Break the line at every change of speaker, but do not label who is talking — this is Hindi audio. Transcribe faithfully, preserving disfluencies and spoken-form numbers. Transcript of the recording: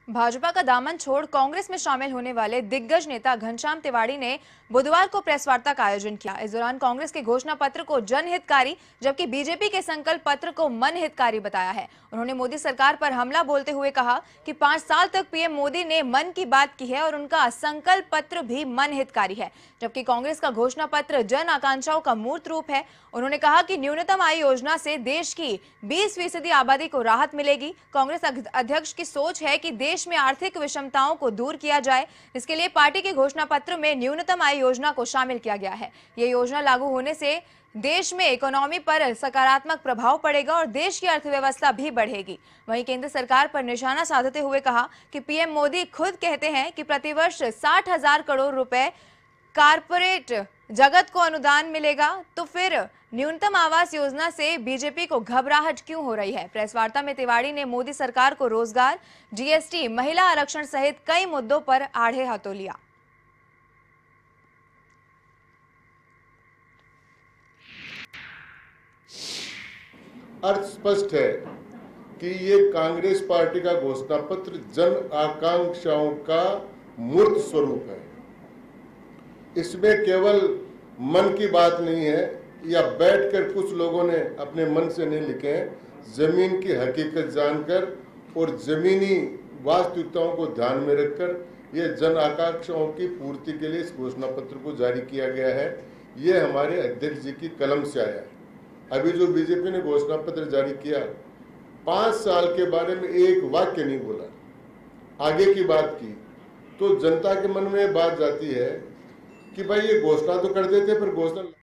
भाजपा का दामन छोड़ कांग्रेस में शामिल होने वाले दिग्गज नेता घनश्याम तिवाड़ी ने बुधवार को प्रेस वार्ता का आयोजन किया। इस दौरान कांग्रेस के घोषणा पत्र को जनहितकारी जबकि बीजेपी के संकल्प पत्र को मनहितकारी बताया है। उन्होंने मोदी सरकार पर हमला बोलते हुए कहा कि पांच साल तक पीएम मोदी ने मन की बात की है और उनका संकल्प पत्र भी मनहितकारी है, जबकि कांग्रेस का घोषणा पत्र जन आकांक्षाओं का मूर्त रूप है। उन्होंने कहा कि न्यूनतम आय योजना से देश की बीस फीसदी आबादी को राहत मिलेगी। कांग्रेस अध्यक्ष की सोच है कि देश में आर्थिक विषमताओं को दूर किया जाए। इसके लिए पार्टी के घोषणा पत्र में न्यूनतम आय योजना को शामिल किया गया है। ये योजना लागू होने से देश में इकोनॉमी पर सकारात्मक प्रभाव पड़ेगा और देश की अर्थव्यवस्था भी बढ़ेगी। वहीं केंद्र सरकार पर निशाना साधते हुए कहा कि पीएम मोदी खुद कहते हैं कि प्रतिवर्ष साठ हजार करोड़ रुपए कारपोरेट जगत को अनुदान मिलेगा, तो फिर न्यूनतम आवास योजना से बीजेपी को घबराहट क्यों हो रही है। प्रेस वार्ता में तिवाड़ी ने मोदी सरकार को रोजगार, जीएसटी, महिला आरक्षण सहित कई मुद्दों पर आड़े हाथों लिया।
अर्थ स्पष्ट है कि ये कांग्रेस पार्टी का घोषणा पत्र जन आकांक्षाओं का मूर्त स्वरूप है। इसमें केवल मन की बात नहीं है या बैठकर कुछ लोगों ने अपने मन से नहीं लिखे हैं। जमीन की हकीकत जानकर और जमीनी वास्तविकताओं को ध्यान में रखकर यह जन आकांक्षाओं की पूर्ति के लिए इस घोषणा पत्र को जारी किया गया है। ये हमारे अध्यक्ष जी की कलम से आया है। अभी जो बीजेपी ने घोषणा पत्र जारी किया, पांच साल के बारे में एक वाक्य नहीं बोला, आगे की बात की, तो जनता के मन में बात जाती है कि भाई ये घोषणा तो कर देते पर घोषणा